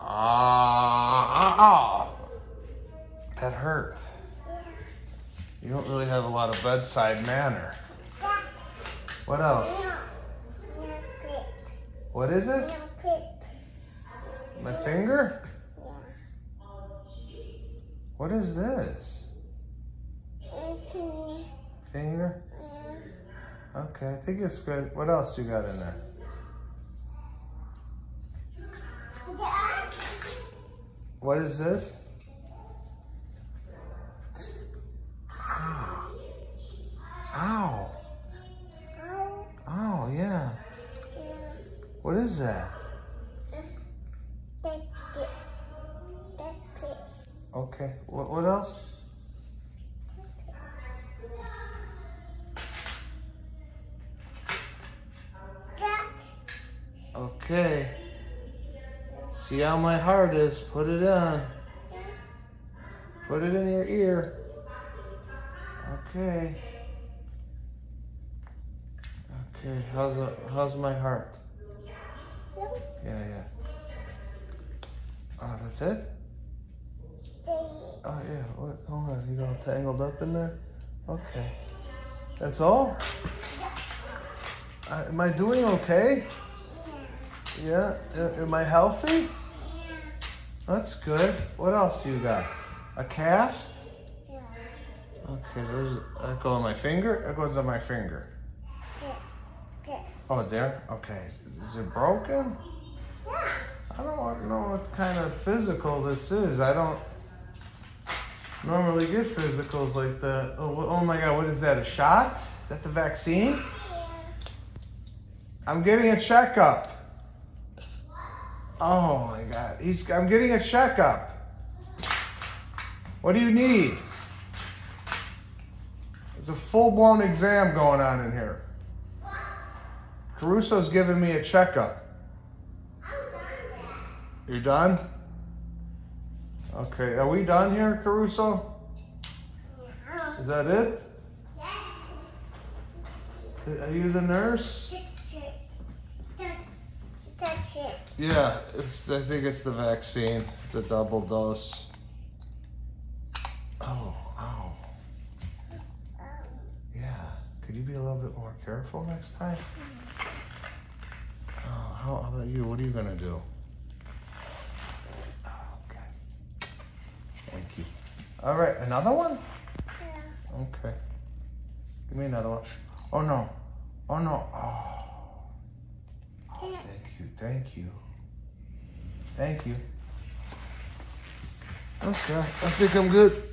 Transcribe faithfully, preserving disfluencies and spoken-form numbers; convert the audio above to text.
Ah, oh, that hurt. You don't really have a lot of bedside manner. What else? What is it? My finger? What is this? Finger? Okay, I think it's good. What else you got in there? What is this? Ow. Ow. Oh, yeah. What is that? Okay, what, what else? Okay. See how my heart is? Put it on. Put it in your ear. Okay. Okay, how's the, how's my heart? Yeah, yeah. Oh, that's it? Oh, yeah. What? Hold on. You all tangled up in there? Okay. That's all? Uh, am I doing okay? Yeah? Uh, am I healthy? That's good. What else you got? A cast? Okay, there's that goes on my finger? That goes on my finger. Oh, there? Okay. Is it broken? I don't know what kind of physical this is. I don't normally get physicals like that. Oh, oh my God, what is that, a shot? Is that the vaccine? I'm getting a checkup. Oh my God, He's, I'm getting a checkup. What do you need? There's a full-blown exam going on in here. Caruso's giving me a checkup. You're done? Okay, are we done here, Caruso? Is that it? Are you the nurse? Yeah, it's, I think it's the vaccine. It's a double dose. Oh, ow. Yeah, could you be a little bit more careful next time? Oh, how, how about you? What are you gonna do? Thank you. All right, another one? Yeah. Okay. Give me another one. Oh no. Oh no. Oh. Oh, thank you. Thank you. Thank you. Okay, I think I'm good.